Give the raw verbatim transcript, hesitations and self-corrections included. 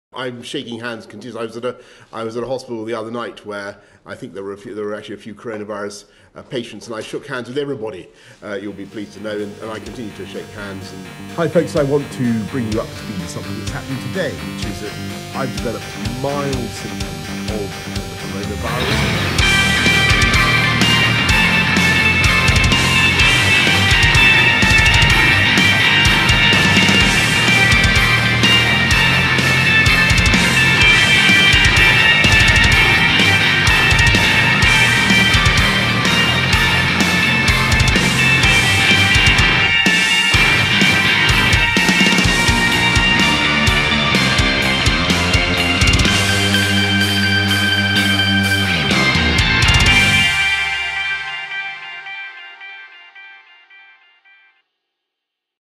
I'm shaking hands continuously. I was at a I was at a hospital the other night where I think there were a few, there were actually a few coronavirus uh, patients, and I shook hands with everybody. Uh, you'll be pleased to know, and, and I continue to shake hands. And Hi folks, I want to bring you up to speed with something that's happening today, which is that I've developed mild symptoms of the coronavirus.